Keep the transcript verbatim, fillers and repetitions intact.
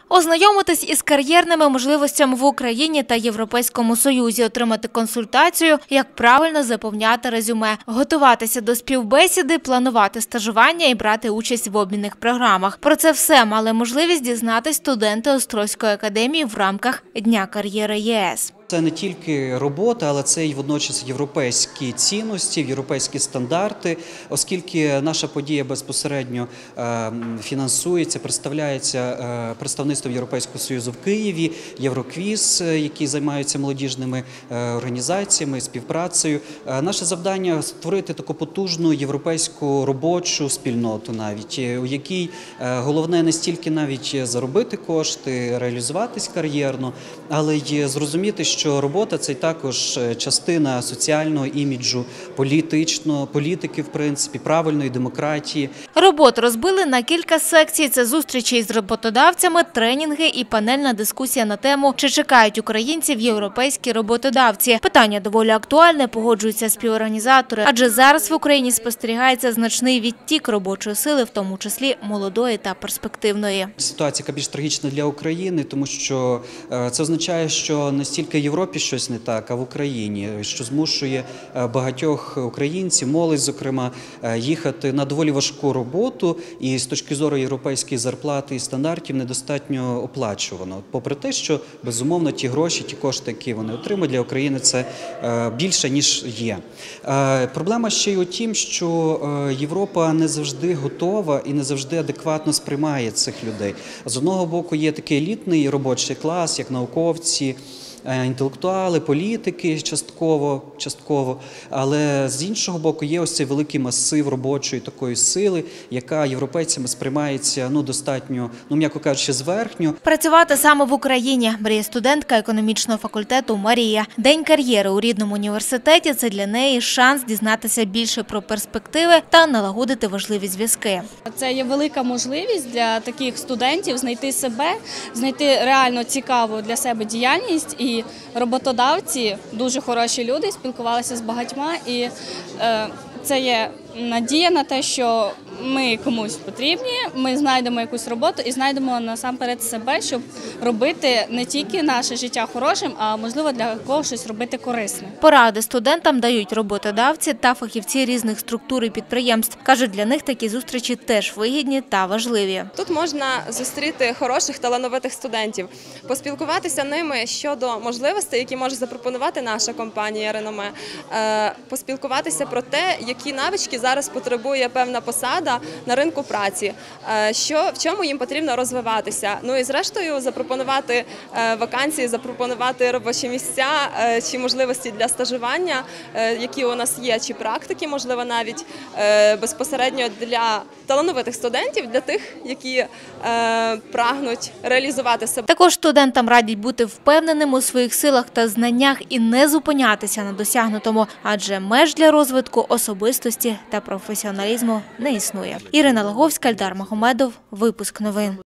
Ознайомитись із кар'єрними можливостями в Україні та Європейському Союзі, отримати консультацію, як правильно заповняти резюме, готуватися до співбесіди, планувати стажування і брати участь в обмінних програмах. Про це все мали можливість дізнатись студенти Острозької академії в рамках Дня кар'єри ЄС. Це не тільки робота, але це і водночас європейські цінності, європейські стандарти, оскільки наша подія безпосередньо фінансується, представляється представництвом Європейського Союзу в Києві, Євроквіз, які займаються молодіжними організаціями, співпрацею. Наше завдання – створити таку потужну європейську робочу спільноту навіть, у якій головне не стільки навіть заробити кошти, реалізуватись кар'єрно, але й зрозуміти, що що робота – це також частина соціального іміджу, політичного, політики, в принципі, правильної демократії. Роботу розбили на кілька секцій. Це зустрічі з роботодавцями, тренінги і панельна дискусія на тему «Чи чекають українців європейські роботодавці?». Питання доволі актуальне, погоджуються співорганізатори, адже зараз в Україні спостерігається значний відтік робочої сили, в тому числі молодої та перспективної. Ситуація, яка більш трагічна для України, тому що це означає, що не стільки в Європі щось не так, а в Україні, що змушує багатьох українців, молодь, зокрема, їхати на доволі важку роботу і з точки зору європейської зарплати і стандартів недостатньо оплачувано. Попри те, що, безумовно, ті гроші, ті кошти, які вони отримують для України, це більше, ніж є. Проблема ще й у тім, що Європа не завжди готова і не завжди адекватно сприймає цих людей. З одного боку, є такий елітний робочий клас, як науковці, інтелектуали, політики частково, частково, але з іншого боку є ось цей великий масив робочої такої сили, яка європейцями сприймається ну, достатньо, ну, м'яко кажучи, зверхньо. Працювати саме в Україні мріє студентка економічного факультету Марія. День кар'єри у рідному університеті – це для неї шанс дізнатися більше про перспективи та налагодити важливі зв'язки. Це є велика можливість для таких студентів знайти себе, знайти реально цікаву для себе діяльність. І роботодавці, дуже хороші люди, спілкувалися з багатьма, і е, це є надія на те, що ми комусь потрібні, ми знайдемо якусь роботу і знайдемо насамперед себе, щоб робити не тільки наше життя хорошим, а можливо для когось щось робити корисне. Поради студентам дають роботодавці та фахівці різних структур і підприємств. Кажуть, для них такі зустрічі теж вигідні та важливі. Тут можна зустріти хороших, талановитих студентів, поспілкуватися ними щодо можливостей, які може запропонувати наша компанія «Реноме», поспілкуватися про те, які навички зараз потребує певна посада на ринку праці, що, в чому їм потрібно розвиватися. Ну і зрештою запропонувати вакансії, запропонувати робочі місця чи можливості для стажування, які у нас є, чи практики, можливо, навіть безпосередньо для талановитих студентів, для тих, які прагнуть реалізувати себе. Також студентам радять бути впевненими у своїх силах та знаннях і не зупинятися на досягнутому, адже меж для розвитку особистості та професіоналізму не існує. Ірина Лаговська, Ельдар Магомедов. Випуск новин.